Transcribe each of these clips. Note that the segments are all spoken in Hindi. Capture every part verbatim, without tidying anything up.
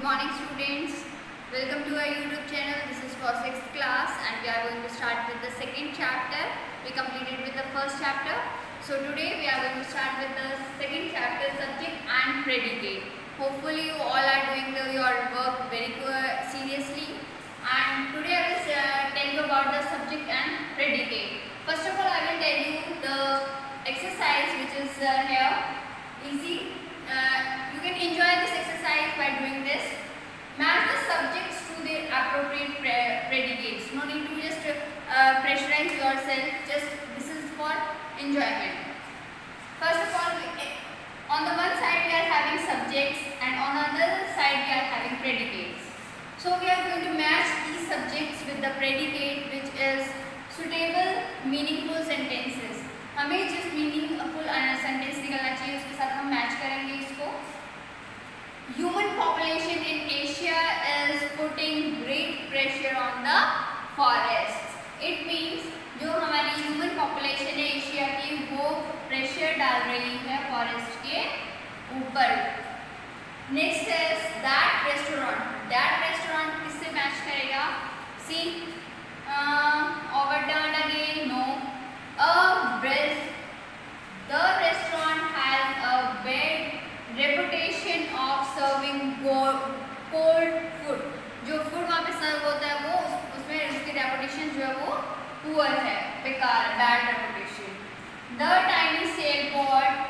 morning students, welcome to our YouTube channel. This is for sixth class and we are going to start with the second chapter. We completed with the first chapter. So today we are going to start with the second chapter, subject and predicate. Hopefully you all are doing the, your work very uh, seriously. And today I will uh, tell you about the subject and predicate. First of all, I will tell you the exercise which is uh, here. Easy. Uh, you can enjoy this exercise by doing this. Match the subjects to their appropriate pre predicates. No need to just uh, pressurize yourself. Just this is for enjoyment. First of all, we, on the one side we are having subjects and on the other side we are having predicates. So we are going to match these subjects with the predicate, which is suitable, meaningful sentences. हमें जिस मीनिंगफुल सेंटेंस निकलना चाहिए उसके साथ हम मैच करेंगे इसको. Human population in Asia is putting great pressure on the forests. It means जो हमारी human population है एशिया की वो प्रेशर डाल रही है फॉरेस्ट के ऊपर. Next is that restaurant. That restaurant किससे मैच करेगा? See, uh, overdone again. No. A breast. The restaurant has a bad reputation of serving cold food. जो food वहाँ पे सर्व होता है वो उसमें उसकी reputation जो है वो poor है, बेकार, bad reputation. The tiny sailboat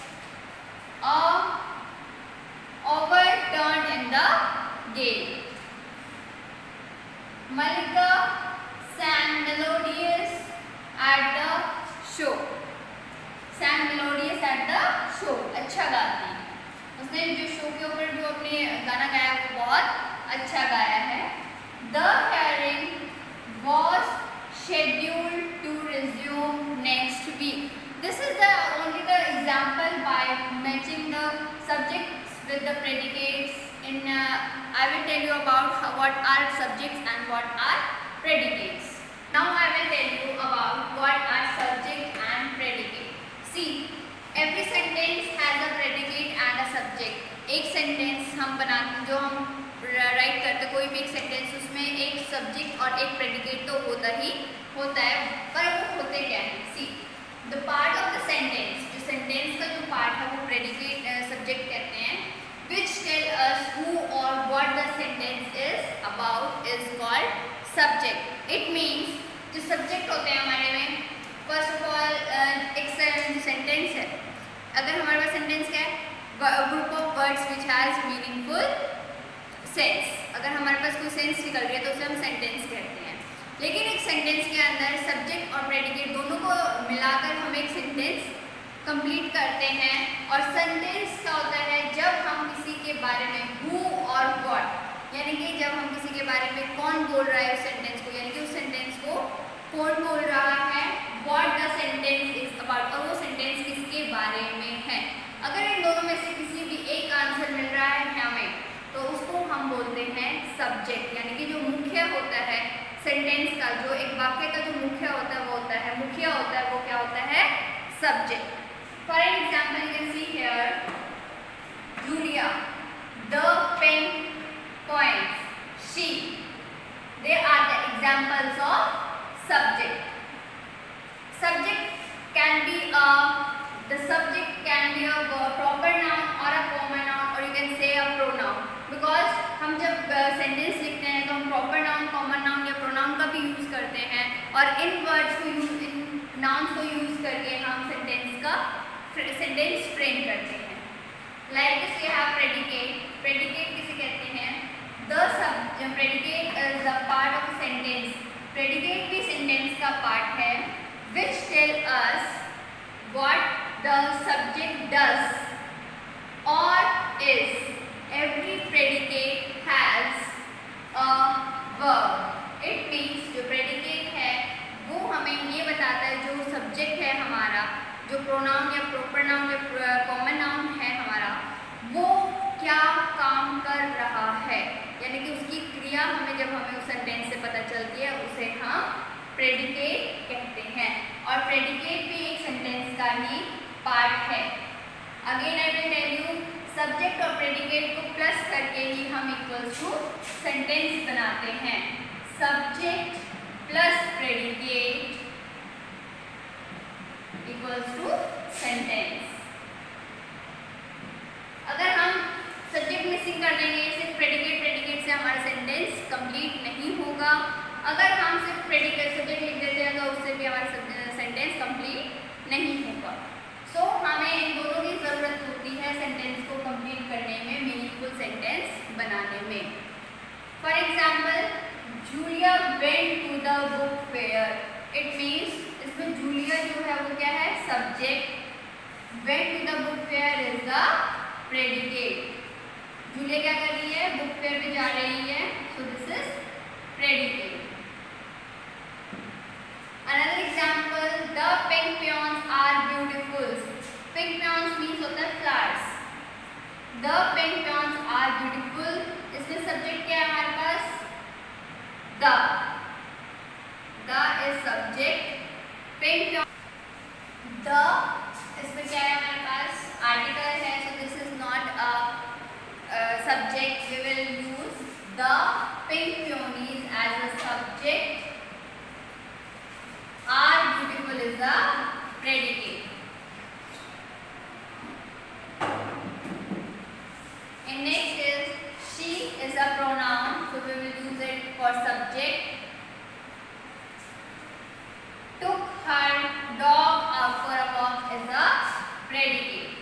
uh, overturned in the gale. Malika sang melodious at the show. Sang melodious at the show. अच्छा गाती. उसने जो शो के ऊपर जो अपने गाना गाया वो बहुत अच्छा गाया है. The hearing was scheduled to resume next week. This is the only the example by matching the subjects with the predicates. In uh, I will tell you about how, what are subjects and what are predicates. Now I will tell you about what are subject and predicate. See, every sentence has a predicate and a subject. एक sentence हम बनाते जो हम write करते कोई भी एक sentence उसमें एक subject और एक predicate तो होता ही होता है, पर वो होते क्या हैं? See, the part of the sentence, जो sentence का जो part है वो predicate uh, subject कहते हैं, which tell us who or what the sentence is about is called subject. It means जो सब्जेक्ट होते हैं हमारे में, फर्स्ट ऑफ ऑल एक सेंटेंस है. अगर हमारे पास सेंटेंस क्या है? Group of words which has meaningful sense. अगर हमारे पास कोई सेंस निकल रही है तो उसे हम सेंटेंस कहते हैं. लेकिन एक सेंटेंस के अंदर सब्जेक्ट और प्रेडिकेट दोनों को मिलाकर हम एक सेंटेंस कंप्लीट करते हैं. और सेंटेंस क्या होता है? जब हम किसी के बारे में हु और व्हाट, यानी कि जब हम किसी के बारे में कौन बोल रहा है उस सेंटेंस को, यानी कि उस सेंटेंस को कौन बोल रहा है, what the sentence is about, और वो सेंटेंस किसके बारे में है. अगर इन दोनों में से किसी भी एक आंसर मिल रहा है हमें तो उसको हम बोलते हैं सब्जेक्ट. यानी कि जो मुख्य होता है सेंटेंस का, जो एक वाक्य का जो मुख्य होता है वो होता है मुख्य होता है वो क्या होता है? Subject. For an example you can see here, Julia the pen points, she, they are the examples of subject. Subject can be a, the subject can be a proper noun or a common noun, or you can say a pronoun. Because हम जब सेंटेंस लिखते हैं तो हम प्रॉपर नाउन, कॉमन नाउन या प्रोनाउन का भी यूज करते हैं, और इन वर्ड्स को यूज, इन नाउन्स को यूज करके हम सेंटेंस का सेंटेंस फ्रेम करते हैं. Like this we have predicate. Predicate किसे कहते हैं? The sub predicate is the part of a sentence. Predicate भी sentence का part है, which tell us what the subject does or is. Every predicate has a verb. It means जो predicate है वो हमें ये बताता है जो subject है हमारा, जो pronoun या proper noun या common noun है हमारा, वो क्या काम कर रहा है. यानी कि उसकी क्रिया हमें जब हमें उस सेंटेंस से पता चलती है उसे हम प्रेडिकेट कहते हैं. और प्रेडिकेट भी एक सेंटेंस का ही पार्ट है. Again I will tell you, subject और प्रेडिकेट को प्लस करके ही हम इक्वल इक्वल्स टू सेंटेंस बनाते हैं। Subject plus predicate equals to sentence. अगर हम सब्जेक्ट मिसिंग कर देंगे, सिर्फ प्रेडिकेट प्रेडिकेट से हमारा सेंटेंस कंप्लीट नहीं होगा। अगर हम सिर्फ प्रेडिकेट सब्जेक्ट लिख देते हैं तो उससे भी हमारा सेंटेंस कंप्लीट नहीं होगा। सो so, हमें इन दोनों की ज़रूरत होती है सेंटेंस को कंप्लीट करने में, मीनिंगफुल सेंटेंस बनाने में। For example, Julia went to the book fair. It means इसमें जूलिया जो है वो क्या है, subject. Went to the book fair is the predicate. Julia क्या कर रही है, बुक फेयर पे जा रही है, so this is predicate. Another example, the pink peons are beautiful. Pink peons means होता है flowers. The pink peons are beautiful. इसमें subject क्या है हमारे पास, the. The is subject. Pink peon. The इसमें क्या है हमारे पास, article है, so this is not a uh, subject. We will use the pink peonies as a subject. Are beautiful is the predicate. And next is she is a pronoun, so we will use it for subject. Took her dog out for a walk is a predicate.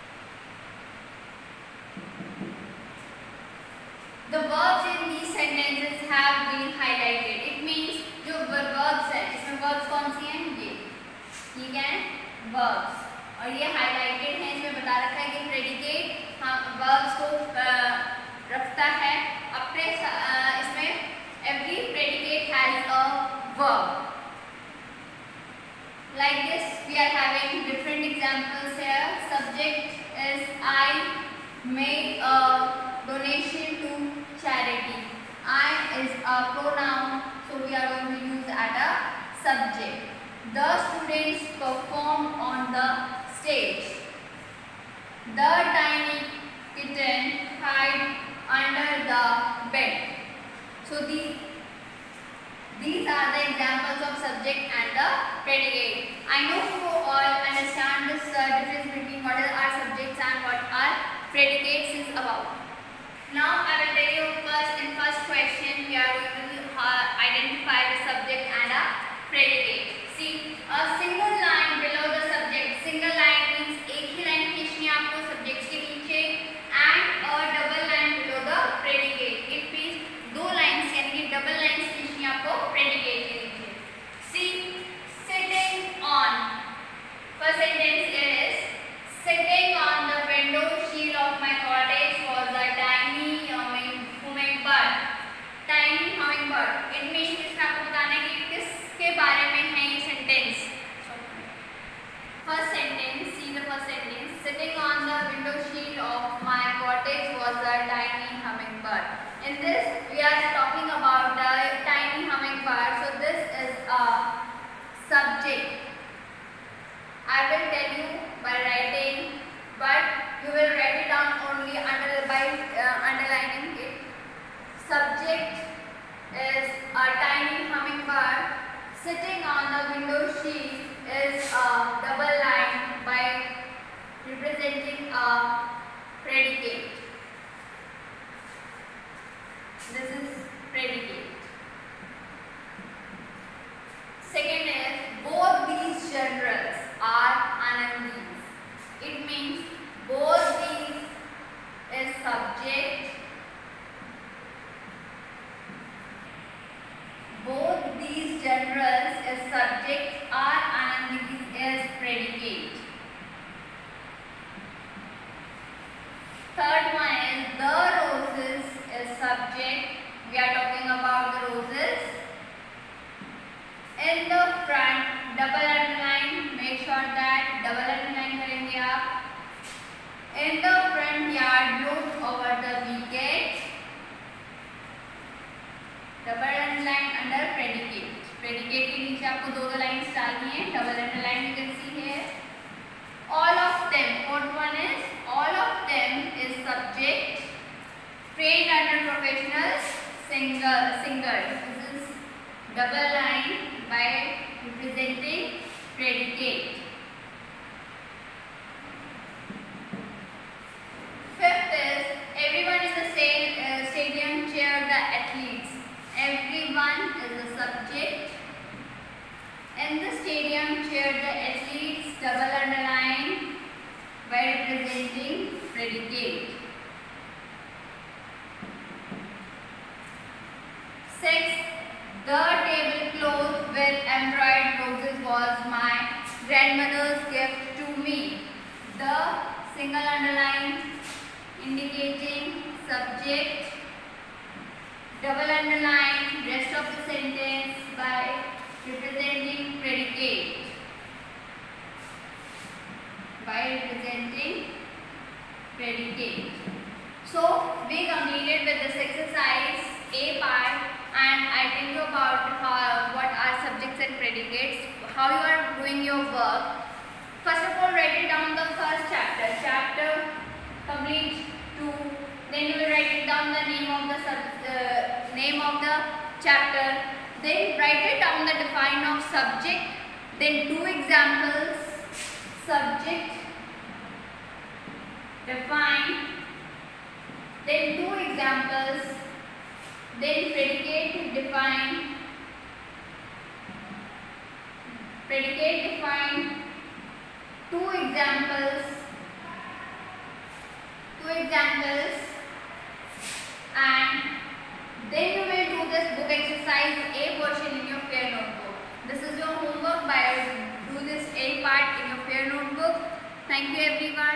The verbs in these sentences have been highlighted. It means जो verbs है, इसमें verbs कौन सी हैं, ये ठीक है verbs, और ये highlighted है। इसमें बता रखा है कि predicate हाँ verbs को रखता है अपने, इसमें every predicate has a verb. Like this we are having different examples here. Subject is I made a donation to charity. I is a pronoun, so we are going to use as a subject. The students perform on the stage. The tiny kitten hide under the bed. So these these are the examples of subject and the predicate. I know you all understand this uh, difference between what are subjects and what are predicates is about. Now I will tell you first, in first question we are going to uh, identify the subject and a predicate. See, a single line below the subject. Single line means एक ही line खींचनी है आपको subject के नीचे, and a double line below the predicate. It means दो lines यानी कि double lines खींचनी है आपको predicate के नीचे. See, sitting on. First sentence is sitting on the window sill of my cottage was a tiny hummingbird. Tiny hummingbird. It means इसमें आपको बताना है कि किसके बारे में है ये sentence. First sentence, see the first sentence. Sitting on the window sill of my cottage was a tiny hummingbird. In this, we are talking about the tiny hummingbird. So this is a subject. I will tell you by writing, but you will write it down only under by uh, underlining it. Subject is a tiny hummingbird. Sitting on the window sill is a double line by representing a predicate. This is predicate. Second is both these generals are Anandis. It means both these is subject. Both these generals is subject, are Anandis is predicate. Third one is the roses is subject. We are talking about the roses. In the front, double underline. Make sure that double underline करेंगे आप. In the front yard looked over the weekend. Double underline under predicate. Predicate के नीचे आपको दो दो lines डालनी है. Double underline you can see here. All of them. Fourth one is all of them is subject. trained under professional singer singers. This is double line by representing predicate. Fifth is everyone in the same uh, stadium cheer the athletes. Everyone is the subject. In the stadium cheer the athletes, double underline by representing predicate. Six, the tablecloth with embroidered roses was my grandmother's gift to me. The single underline indicating subject, double underline rest of the sentence by representing predicate. By representing predicate. So we completed with this exercise A part, and I tell you about how, what are subjects and predicates, how you are doing your work. First of all, write it down the first chapter, chapter complete two. Then you will write it down the name of the sub, uh, name of the chapter. Then write it down the define of subject. Then two examples, subject, define. Then two examples. Then predicate, define. Predicate, define. Two examples. Two examples. And then you will do this book exercise A portion in your fair notebook. This is your homework. By do this A part in your fair notebook. Thank you everyone.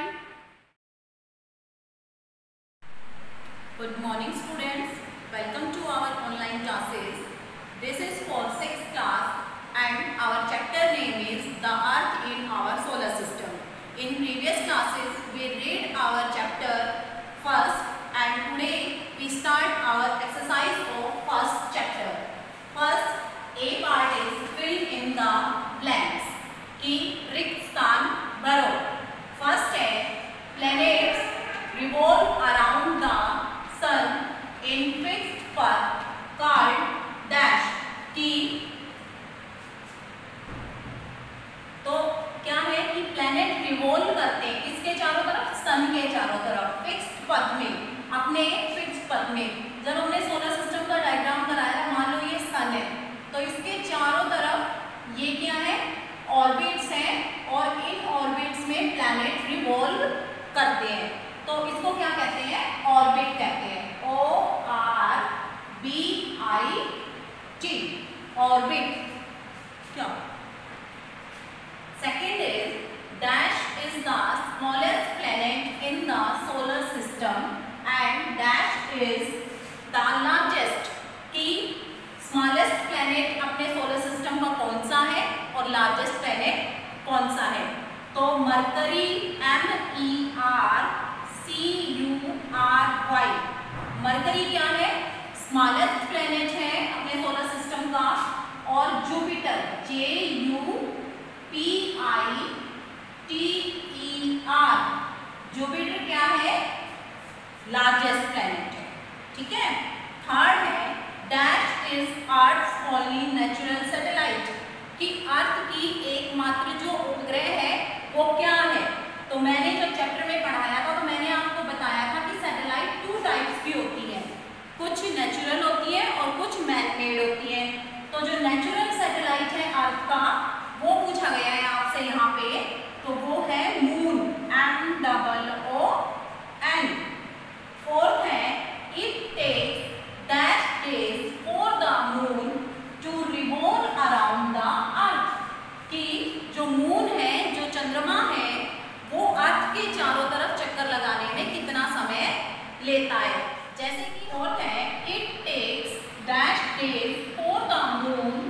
Good morning students. Welcome to our online classes. This is for sixth class and our chapter name is The Earth in Our Solar System. In previous classes we read our chapter first, and today we start our exercise of first chapter. First A part is fill in the blanks कि रिक्त स्थान भरो. First है planets revolve around the sun in fixed path called dash की. तो क्या है कि प्लैनेट रिवॉल्व करते हैं इसके चारों तरफ, सन के चारों तरफ फिक्स्ड पथ में, अपने फिक्स्ड पथ में. जब हमने सोलर सिस्टम का डायग्राम कराया, मान लो ये सन है, तो इसके चारों तरफ ये क्या है, ऑर्बिट्स हैं, और इन ऑर्बिट्स में प्लैनेट रिवॉल्व करते हैं. तो इसको क्या कहते हैं, ऑर्बिट कहते हैं. O R B I T, orbit. क्या second is dash is the smallest planet in the solar system and dash is the largest. की स्मॉलेस्ट प्लैनेट अपने सोलर सिस्टम का कौन सा है और लार्जेस्ट प्लैनेट कौन सा है. तो Mercury, M E R C U R Y, Mercury क्या है, स्मॉलेस्ट प्लैनेट है अपने सोलर सिस्टम का. और Jupiter, J U P I T E R, Jupiter क्या है, लार्जेस्ट प्लैनेट है. ठीक है. थर्ड है dash is Earth only natural satellite, कि अर्थ की एकमात्र जो उपग्रह है वो क्या है. तो मैंने जब चैप्टर में पढ़ाया था तो मैंने आपको बताया था कि सैटेलाइट टू टाइप्स की होती है, कुछ नेचुरल होती है और कुछ मैन मेड होती है. तो जो नेचुरल सैटेलाइट है अर्थ का, वो पूछा गया है आपसे यहाँ पे, तो वो है moon, M double O N. Fourth है it takes dash days for the moon to revolve around the Earth, कि जो मून है, जो चंद्रमा है, वो अर्थ के चारों तरफ चक्कर लगाने में कितना समय लेता है. जैसे कि फोर्थ है it takes dash days for the moon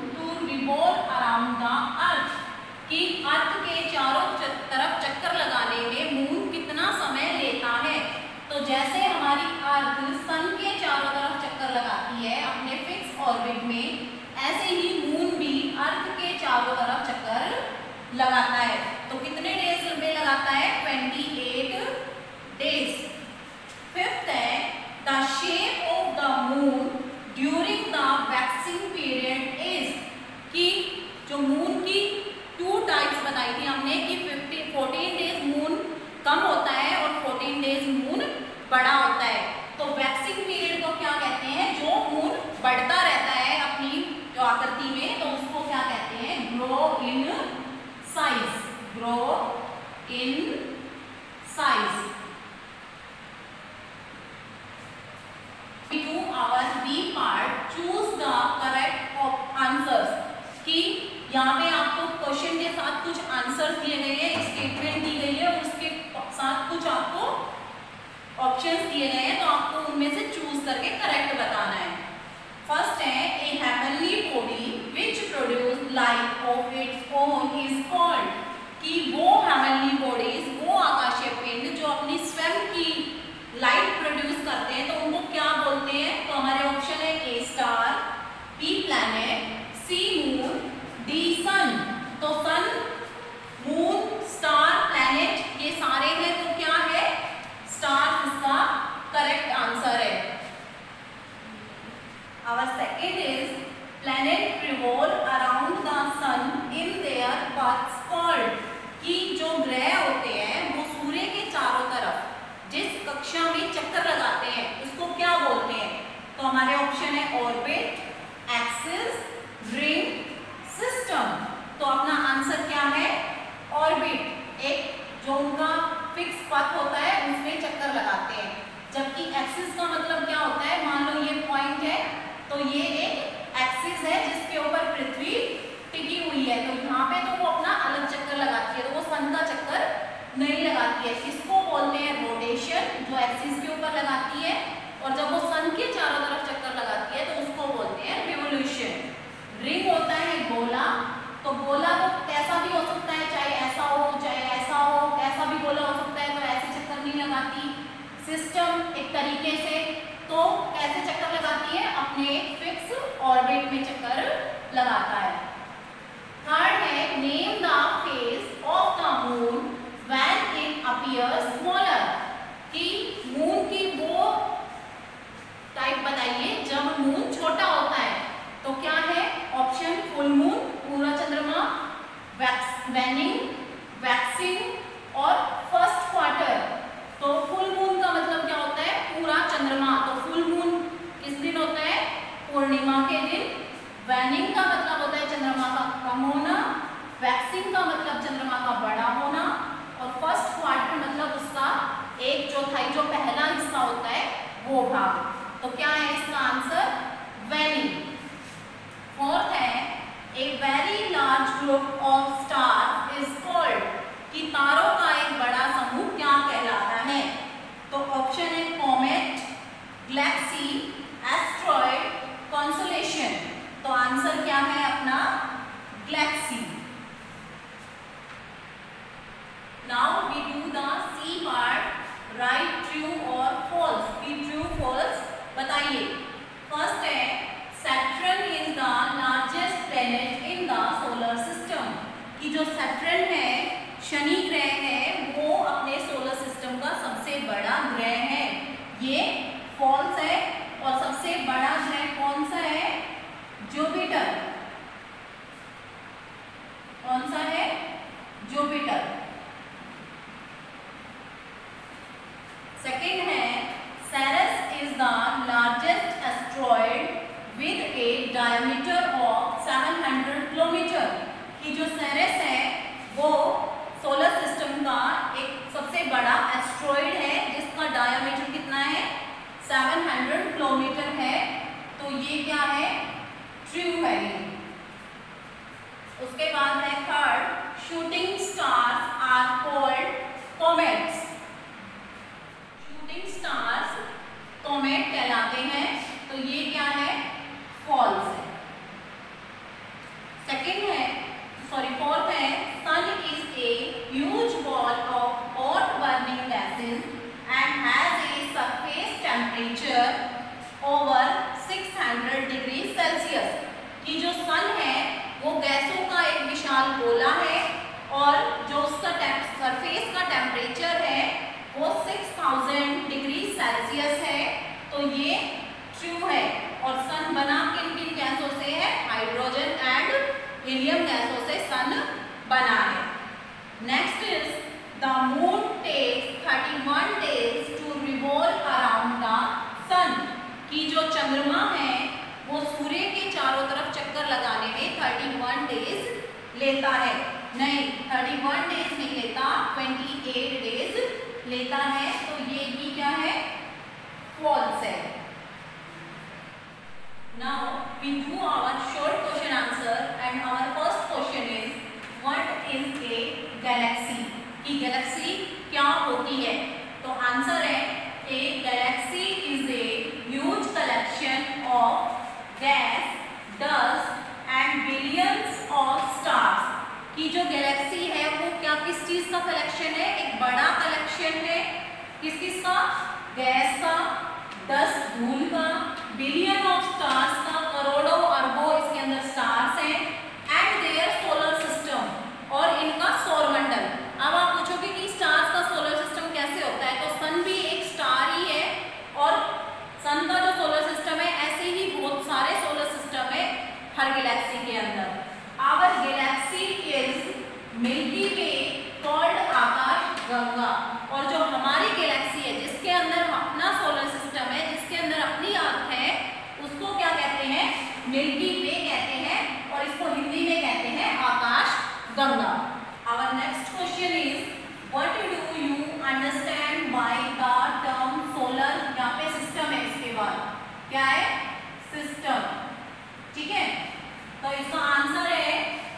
grow in size. To our B part, choose the correct answers. कि यहाँ पे आपको क्वेश्चन के साथ कुछ आंसर्स दिए गए हैं, एक स्टेटमेंट दी गई है और उसके साथ कुछ आपको ऑप्शंस दिए गए हैं, तो आपको उनमें से चूज करके करेक्ट बताना है। फर्स्ट है a heavenly body which produce light of its own is called. कि वो हेवनली बॉडीज, वो आकाशीय पिंड जो अपनी स्वयं की लाइट प्रोड्यूस करते हैं, तो उनको क्या बोलते हैं? तो हमारे ऑप्शन है A star, B planet, C moon, D sun. तो सन, मून, स्टार, प्लैनेट ये सारे हैं, तो क्या है? स्टार इसका करेक्ट आंसर है। Our second is planet revolve around the sun in their paths called। कि जो ग्रह होते हैं वो सूर्य के चारों तरफ जिस कक्षा में चक्कर लगाते हैं उसको क्या बोलते हैं? तो हमारे ऑप्शन है ऑर्बिट, एक्सिस, रिंग, सिस्टम। तो अपना आंसर क्या है? ऑर्बिट। एक जो उनका फिक्स पथ होता है उसमें चक्कर लगाते हैं, जबकि एक्सिस का मतलब क्या होता है? मान लो ये पॉइंट है, तो ये एक एक्सिस है जिसके ऊपर पृथ्वी टिकी हुई है, तो यहाँ पे तो वो अपना अलग चक्कर लगाती है, तो वो सन का चक्कर नहीं लगाती है। इसको बोलते हैं रोटेशन, जो एक्सिस के ऊपर लगाती है, और जब वो सन के चारों तरफ चक्कर लगाती है तो उसको बोलते हैं रिवोल्यूशन। रिंग होता है गोला, तो गोला तो कैसा भी हो सकता है, चाहे ऐसा हो चाहे ऐसा हो, कैसा भी गोला हो सकता है, तो ऐसे चक्कर नहीं लगाती। सिस्टम एक तरीके से तो कैसे चक्कर लगाती है? अपने फिक्स ऑर्बिट में चक्कर लगाता है। थर्ड है name the face of the moon when it appears smaller. कि मून की वो टाइप बताइए जब मून छोटा होता है, तो क्या है? ऑप्शन फुल मून, पूरा चंद्रमा, वैनिंग, वैक्सिंग और फर्स्ट क्वार्टर। तो फुल मून का मतलब क्या होता है? पूरा चंद्रमा। तो फुल मून किस दिन होता है? पूर्णिमा के दिन। वैनिंग का मतलब होता है चंद्रमा का कम होना, वैक्सिंग का मतलब चंद्रमा का बड़ा होना, और फर्स्ट क्वार्टर मतलब उसका एक चौथाई जो पहला हिस्सा होता है वो भाग। तो क्या है इसका आंसर? वैनिंग। फोर्थ है a very large group of stars is called. कि तारों का एक बड़ा समूह क्या कहलाता है? तो ऑप्शन है कॉमेट, गैलेक्सी, एस्ट्रॉयड, कॉन्सोलेशन। तो आंसर क्या है अपना? Galaxy. Now we do the C part, write true और फॉल्स। कि ट्रू फॉल्स बताइए। फर्स्ट है Saturn is the largest planet in the solar system. कि जो सैटर्न है, शनि ग्रह है, वो अपने सोलर सिस्टम का सबसे बड़ा ग्रह है। ये फॉल्स है। और सबसे बड़ा ग्रह कौन सा है? जुपिटर। कौन सा है? जुपिटर। सेकंड है Ceres is the largest asteroid with a diameter of seven hundred kilometre. कि जो सेरेस है वो सोलर सिस्टम का एक सबसे बड़ा एस्ट्रॉयड है जिसका डायमीटर कितना है? सेवन हंड्रेड किलोमीटर है। तो ये क्या है? ट्रू है। उसके बाद है third, shooting stars are called comets. Shooting stars comet कहलाते हैं। तो ये क्या है? फॉल्स है। सेकंड है सॉरी फोर्थ है sun is a huge ball of hot burning gases and has a surface temperature over six hundred degree Celsius. कि जो सन है वो गैसों का एक विशाल गोला है और जो उसका सरफेस का टेम्परेचर है वो सिक्स थाउजेंड डिग्री सेल्सियस है। तो ये ट्रू है। और सन बना किन किन गैसों से है? हाइड्रोजन एंड हीलियम गैसों से सन बना है। Next is the moon takes thirty one days to revolve around the sun. की जो चंद्रमा है वो सूर्य के चारों तरफ चक्कर लगाने में थर्टी वन डेज लेता है। नहीं, थर्टी वन डेज नहीं लेता, ट्वेंटी एट डेज लेता है। तो ये भी क्या है, फॉल्स है। Now we do our short question answer and our first question is what is a galaxy? कि galaxy क्या होती है? तो आंसर है a galaxy is a huge collection of gas, dust and billions of stars. कि जो गैलेक्सी है वो क्या किस चीज का कलेक्शन है? एक बड़ा कलेक्शन है। किस किस का? गैस का, दस धूल का, बिलियन ऑफ स्टार्स का, करोड़ों अरबों इसके अंदर स्टार्स हैं, एंड देयर सोलर सिस्टम, और इनका सौरमंडल। अब आप पूछोगे कि स्टार्स का सोलर सिस्टम कैसे होता है? तो सन भी एक स्टार ही है, और सन का जो सोलर सिस्टम है, ऐसे ही बहुत सारे सोलर सिस्टम है हर गैलेक्सी के अंदर। Our galaxy is Milky Way called Akash Ganga, और जो हमारी गैलेक्सी है जिसके अंदर अपना सोलर सिस्टम है, जिसके अंदर अपनी अर्थ है, उसको क्या कहते हैं? मिल्की वे कहते हैं, और इसको हिंदी में कहते हैं आकाश गंगा। Our next question is what do you understand by the term solar? यहाँ पे सिस्टम है, इसके बाद क्या है? सिस्टम। ठीक है, तो इसका आंसर है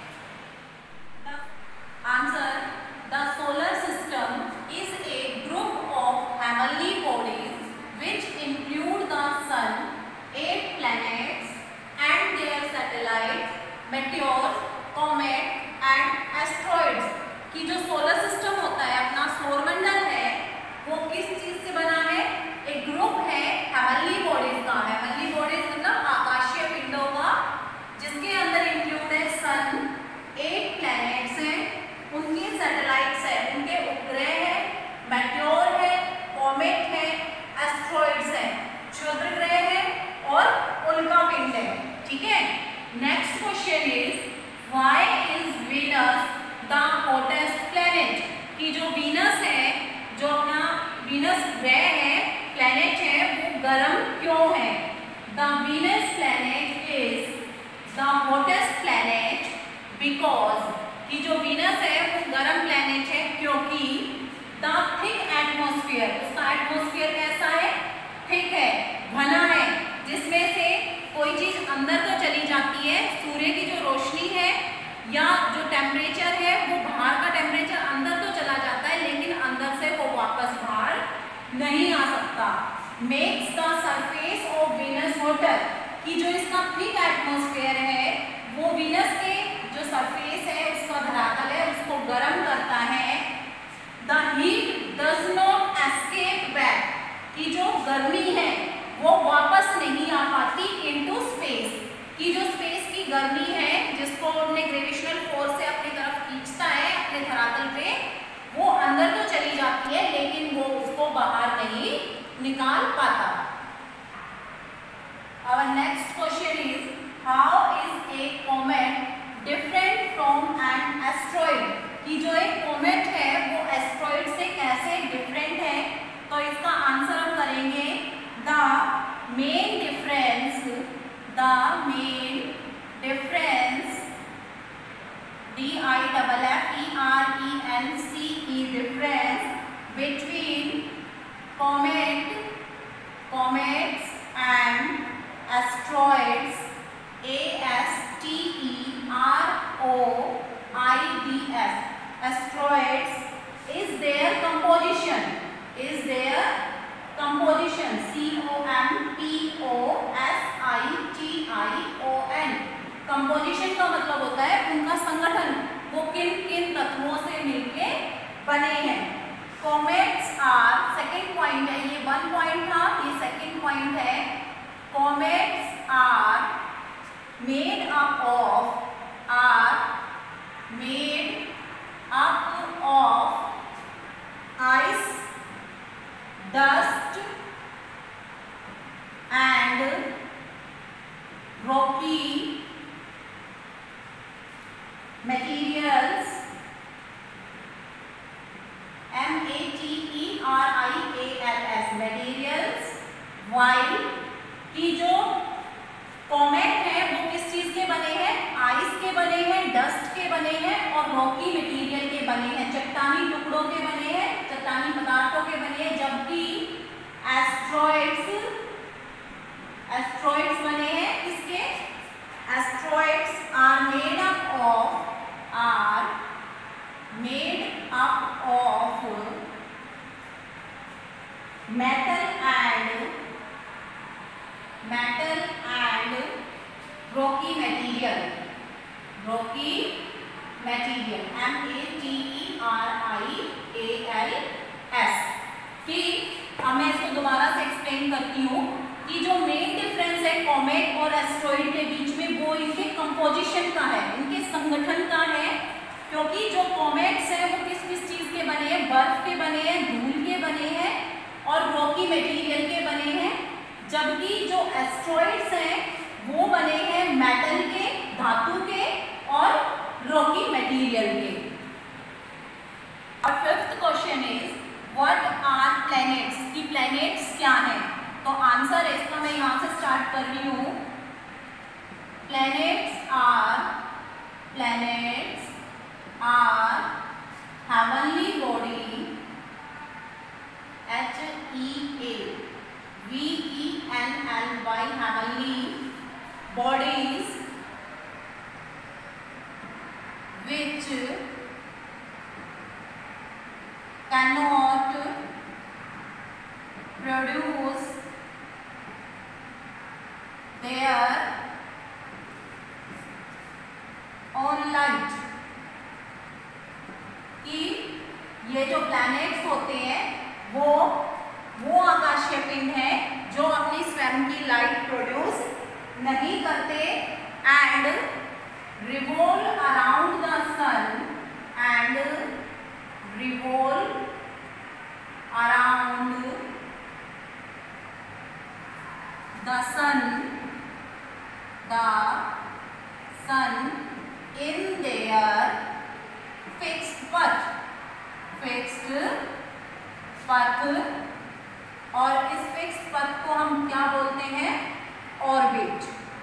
answer the solar system is a group of heavenly bodies which include the sun, eight planets and their satellites, meteors, comets and asteroids. कि जो सोलर सिस्टम होता है, अपना सौरमंडल है, वो किस चीज से बना है? एक ग्रुप है हेवनली बॉडीज का। हेवनली बॉडीज मतलब आकाशीय पिंडों का, जिसके अंदर इंक्लूड है सन, एट प्लैनेट्स हैं, उनके सैटेलाइट्स है, उनके उपग्रह है, मेटियोर है, कॉमेट है, एस्ट्रॉइड्स है, क्षुद्र ग्रह है और उल्का पिंड है। ठीक है, next question is why is Venus the hottest planet? कि जो वीनस है, जो अपना वीनस ग्रह है, प्लैनेट है, वो गर्म क्यों है? The Venus planet is the hottest planet because कि जो वीनस है वो गर्म प्लैनेट है क्योंकि द थिक एटमॉस्फेयर, उसका एटमॉस्फेयर कैसा है? थिक है, घना है, जिसमें से कोई चीज अंदर तो चली जाती है, सूर्य की जो रोशनी है या जो टेम्परेचर है वो बाहर का टेम्परेचर अंदर तो चला जाता है, लेकिन अंदर से वो वापस बाहर नहीं आ सकता। Makes the surface of Venus hotter, कि जो इसका थिक एटमॉस्फेयर है वो वीनस के जो सरफेस है, उसका धरातल है, उसको गर्म करता है। The heat does not escape back, कि जो गर्मी है वो वापस नहीं आ पाती इनटू स्पेस, कि जो स्पेस की गर्मी है जिसको हमने ग्रेविटेशनल फोर्स से अपनी तरफ खींचता है अपने धरातल पे, वो अंदर तो चली जाती है लेकिन वो उसको बाहर नहीं निकाल पाता। Our next question is how is a comet different from an asteroid? कि जो एक कोमेट है वो एस्ट्रॉइड से कैसे डिफरेंट है? तो इसका आंसर हम करेंगे the main difference the main difference D I double F E R E N C E difference between comet comets and asteroids A S T E R O I D S asteroids is their composition is their composition C O M P O S I T I O N composition का मतलब होता है उनका संगठन, वो किन किन तत्वों से मिलके बने हैं। कॉमेट्स आर, सेकेंड पॉइंट है, ये वन पॉइंट था, ये सेकेंड पॉइंट है। Comets are made up of are made up of ice, dust and rocky materials M A T E R I A L S materials while कि जो कॉमेट है वो किस चीज के बने हैं? आइस के बने हैं, डस्ट के बने हैं और रॉकी मटेरियल के बने हैं, चट्टानी टुकड़ों के बने हैं, चट्टानी पदार्थों के बने हैं, जबकि एस्ट्रॉइड्स एस्ट्रॉइड्स बने हैं किसके? Asteroids are made up of are made up of metal and metal and rocky material, rocky material, M A T E R I A L S. कि अब मैं इसको दोबारा से एक्सप्लेन करती हूँ कि जो मेन डिफरेंस है कॉमेट और एस्ट्रॉइड के बीच में वो इनके कंपोजिशन का है, इनके संगठन का है। क्योंकि जो कॉमेट्स हैं वो किस किस चीज के बने हैं? बर्फ के बने हैं, धूल के बने हैं और रॉकी मटेरियल के बने हैं, जबकि जो एस्ट्रॉइड्स हैं वो बने हैं मेटल के, धातु के और रॉकी मटेरियल के। और fifth question is what are planets? की प्लैनेट्स क्या हैं? तो आंसर है इसका, मैं यहां से स्टार्ट कर रही हूं। Planets are planets are heavenly body, H E A V E N L Y, heavenly bodies which cannot produce their own light। कि ये जो प्लैनेट्स होते हैं वो वो आकाशीय पिंड है जो अपनी स्वयं की लाइट प्रोड्यूस नहीं करते and revolve around the sun and revolve around the sun the sun in their fixed path, fixed path. और इस फिक्स्ड पथ को हम क्या बोलते हैं? ऑर्बिट।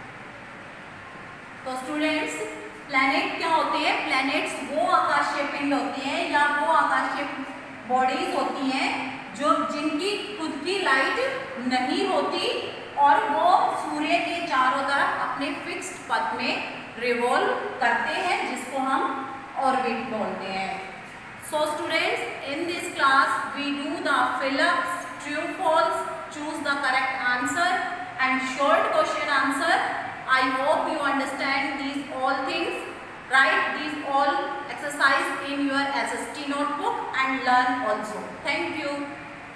तो स्टूडेंट्स, प्लैनेट क्या होते हैं? प्लैनेट्स वो आकाशीय पिंड होते हैं या वो आकाशीय बॉडीज होती हैं जो जिनकी खुद की लाइट नहीं होती और वो सूर्य के चारों तरफ अपने फिक्स्ड पथ में रिवॉल्व करते हैं, जिसको हम ऑर्बिट बोलते हैं। So students, in this class we do the fill ups, true false, choose the correct answer and short question answer. I hope you understand these all things. Write these all exercise in your S S T notebook and learn also. Thank you.